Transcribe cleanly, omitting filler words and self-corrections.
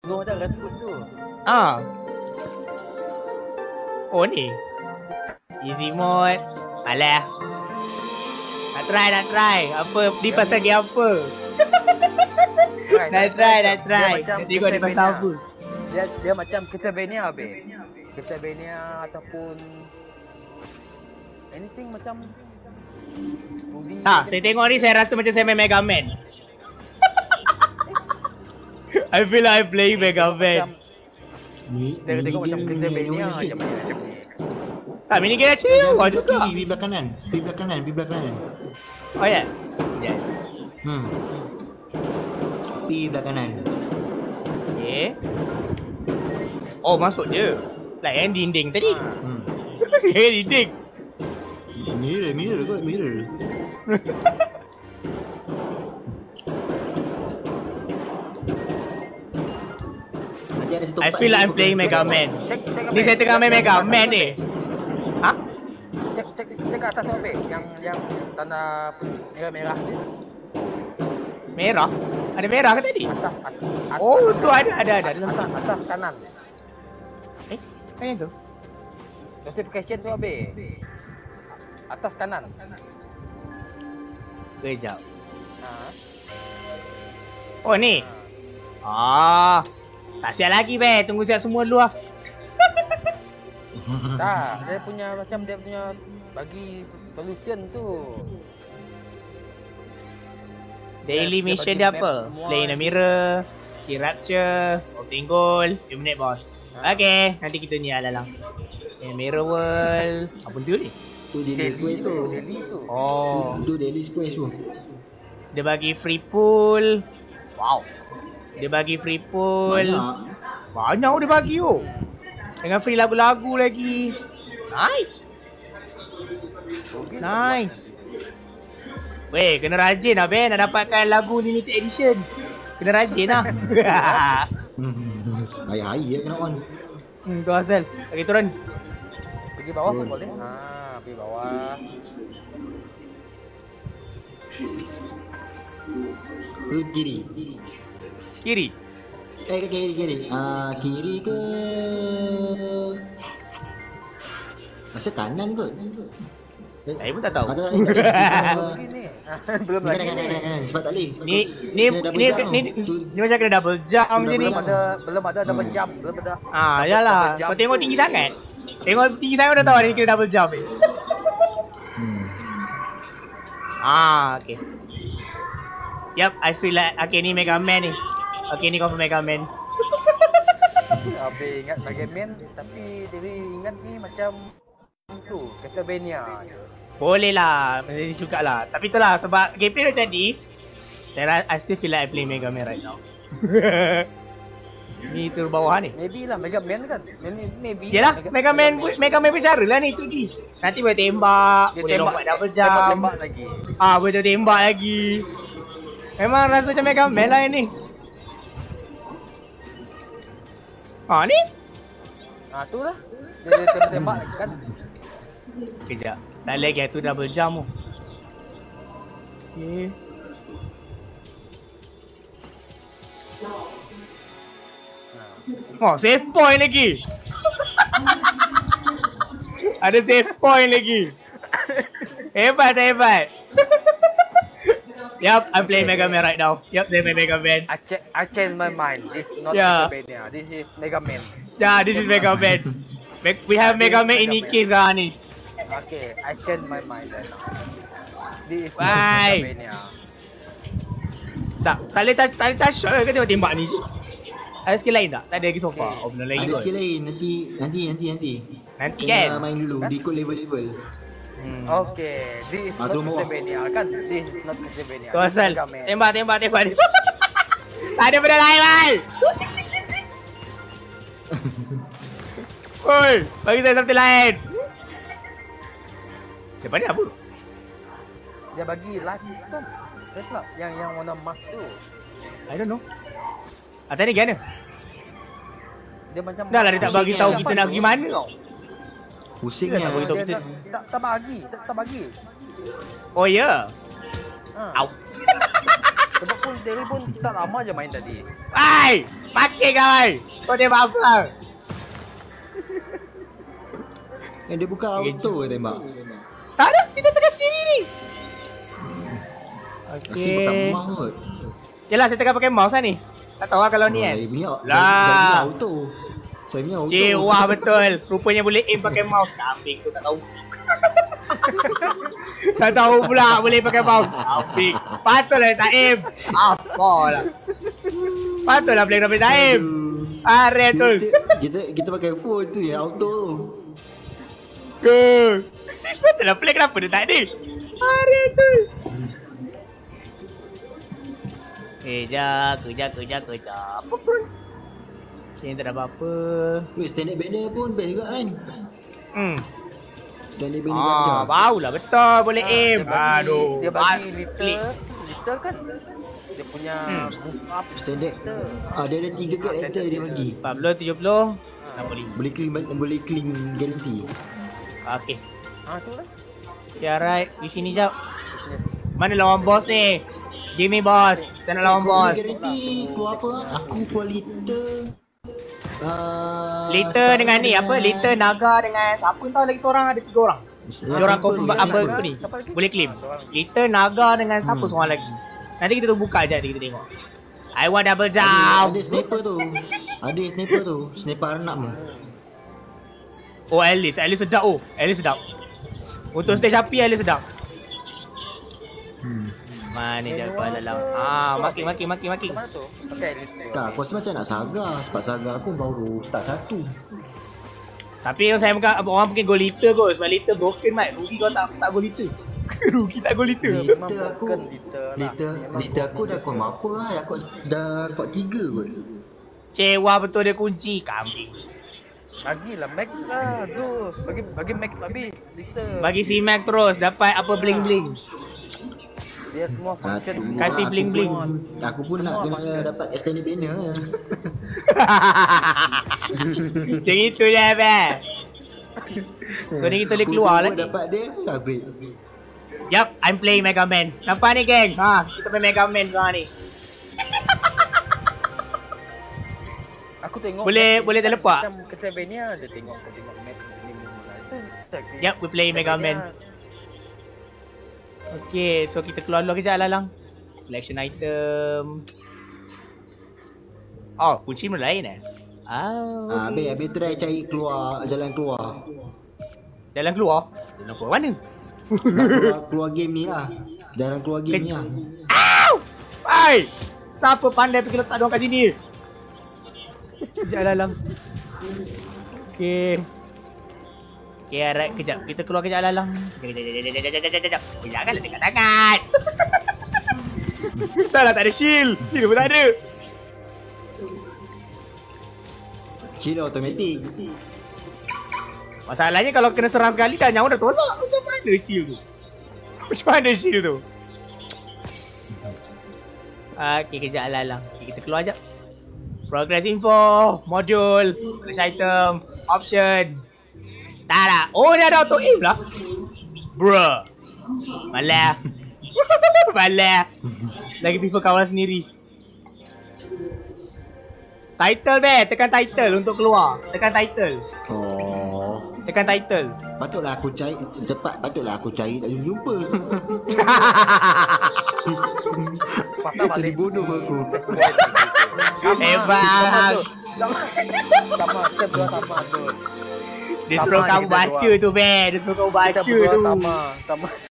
Suruh macam recruit tu. Oh ni easy mode. Alah, nak try. Apa di pasal game apa? Nak try. Nak tengok dia pasal apa. Dia macam Castlevania be. Castlevania ataupun anything macam saya tengok ni saya rasa macam saya main Mega Man. I feel like I'm playing Mega Man. Dia tengok macam Castlevania macam ni. Mini game actually awak juga. Pergi belah kanan. Oh ya. Pergi belah kanan. Okay. Oh masuk je. Like yang dinding tadi. Dinding. Mirror kot, mirror. I feel like I'm playing Mega Man. Ni saya tengah main Mega Man ni. Cek kat atas tu be. Yang tanda merah-merah tu. Merah? Ada merah ke tadi? Atas. Oh tu ada. Atas kanan. Apa yang tu? Notification tu be. Atas kanan. Kejap. Oh ni. Tak siap lagi be. Tunggu siap semua dulu lah. Tak, dia punya bagi solution tu. Daily mission dia apa? Play in a mirror, key rapture, opening goal, eliminate boss. Okay, nanti kita ni alalang. Mirror world. Apa tu ni? Tu daily quest tu. Oh, tu daily quest tu. Dia bagi free pool. Wow. Dia bagi free pool. Banyak dia bagi tu. Dengan free lagu-lagu lagi. Nice. Weh, kena rajin lah Ben nak dapatkan lagu limited edition. Kena rajin lah. Hari-hari kena on. Tu asal. Lagi turun. Pergi bawah pun boleh. Pergi bawah. Kiri. Kiri. Kiri. Kiri ke? Masa kanan kot. Saya pun tak tahu. Belum lagi. Kanan. Sebab tak boleh. Ni macam kena double jump je ni. Belum ada double jump. Belum ada. Yalah. Kau tengok tinggi sangat. Tengok tinggi sangat udah tahu ni kena double jump ni. Okay. Yup, I feel like ni Mega Man ni. Ni confirm Mega Man. Habis ingat Mega Man tapi dia ingat ni macam tu Castlevania. Boleh lah, macam juga lah. Tapi itulah sebab gameplay macam ni, I still feel like I play Mega Man right now. Ni turun bawah ni. Maybe lah Mega Man kan. Maybe. Yalah, Mega Man bercara lah ni tu di. Nanti boleh tembak, boleh lompat double jump. Tembak lagi. Boleh tembak lagi. Memang rasa macam Mega Man lah ni. Ni? Tu lah. Dia tembak kan. Kejap. Tak lagi tu double jump tu. Okay. Save point lagi. Ada save point lagi. Hebat. Yup, I'm playing Mega Man right now. Yup, they play Mega Man. I changed my mind. This is not Castlevania. This is Mega Man. Yeah, this is Mega Man. We have Mega Man in Ikki sekarang ni. Okay, I changed my mind right now. This is not Bye. Castlevania. Tak boleh touch shot ke tembak ni je. Ada skill lain tak? Tak ada lagi so far. Belum lagi Ada kot. skill lain. Nanti Nanti kena kan? main dulu. Dia ikut level. Okay, this is not Castlevania kan? This is not Castlevania. Tu asal. Tembak. Tak ada benda lain, Mai. Oi, bagi saya something lain. Depan ni apa? Dia bagi live kan? That's not yang warna emas tu. I don't know. Tadi gimana? Dia macam Dah lah dia tak bagi tahu kita nak pergi mana kau. Pusingnya. Tak bagi tahu kita. Tak bagi. Oh ya. Au. Sebab pun Daryl pun tak lama je main tadi. Hai! Pakai kawan! Kau tembak apa? Dia buka auto tembak. Tak ada, kita tekan sendiri ni. Asyik pakai mouse kot. Yelah, saya tengah pakai mouse lah ni. Tak tahu lah kalau ni kan. Saya punya Lah. auto. Saya punya auto. Cik, wah betul. Rupanya boleh aim pakai mouse. Kambing tu tak tahu. Tak tahu pula boleh pakai mouse. Kambing. Patutlah tak aim. Apalah. Patutlah boleh tak aim. Are tu. Kita pakai phone tu yang auto tu. Ke. Patutlah play kenapa dia tak ada. Are tu. Kejap. Apa pun. Sini tak ada apa-apa. Weh, standard banner pun best juga kan. Standard banner Ah, gajah. baulah betul boleh aim. Dia bagi klik. Litter kan. Dia punya move up Standard. Litter. Dia ada 3 karakter dia bagi. 40, 70, 65. Boleh clean guarantee. Okey. Tu lah. Okay, alright. Di sini jap. Mana lawan bos ni? Jimmy boss. Kita nak lawan bos. Guarantee keluar apa? Aku keluar Litter. Litter dengan ni apa? Litter Naga dengan siapa tahu lagi seorang, ada 3 orang. Diorang confirm apa ni? Boleh claim. Litter Naga dengan siapa seorang lagi? Nanti kita tu buka je, kita tengok. I want double jump. Ada sniper tu. Ada sniper tu. Sniper anak tu. Oh, Alice sedap. Alice sedap. Untuk stage api Alice sedap. Mana je aku dalam. Maki. Mana tu? Pakai Litter. Tak, aku rasa macam nak saga. Sebab saga aku baru start 1. Tapi saya bukan orang mungkin go Litter kot. Sebab Litter broken mat. Rugi kau tak go Litter. Rugi tak go Litter. Litter aku dah kuat apa lah. Dah kuat 3 kot. Cewa betul dia kunci. Kambing. Bagilah Max lah. Bagi Max habis. Litter. Bagi si Mac terus. Dapat apa bling-bling. Dia semua function. Kasih bling-bling. Aku pun nak kena dapat extended banner. Macam itu je abang. So ni kita boleh keluar lah ni. Dapat dia dah break. Yup, I'm playing Mega Man. Nampak ni geng? Kita main Mega Man sekarang ni. Aku tengok Boleh teleport? Macam Castlevania dia tengok map ni itu. Yup, we play Mega Man. Okay, so kita keluar dulu kejap lah lang. Collection item. Oh, kunci mana lain okay. Habis try cari jalan keluar. Jalan keluar? Jalan keluar mana? keluar game ni lah. Jalan keluar game ni lah. Hai! Siapa pandai pergi letak diorang kat sini? Kejap lah lang. Okay. Okay, alright, kejap. Kita keluar kejap lah lang. Kejap. Janganlah dekat sangat. Tak lah, tak ada shield. Shield pun tak ada. Shield automatic. Masalahnya kalau kena serang sekali dah nyawa dah tolak. Macam mana shield tu? Macam mana shield tu? Okay, kejap lah lang. Okay, kita keluar jap. Progress info, module, flash item, option. Tak ada. Oh, ni ada auto aim lah. Bruh. Malah. Malah. Lagi prefer kawan sendiri. Title tekan title untuk keluar. Tekan title. Tekan title. Patutlah aku cari cepat. Patutlah aku cari tak jumpa. Patah balik bodoh aku. Hebat. Sama tu. Dia suruh kamu baca tu, Dia suruh kamu baca tu. Sama.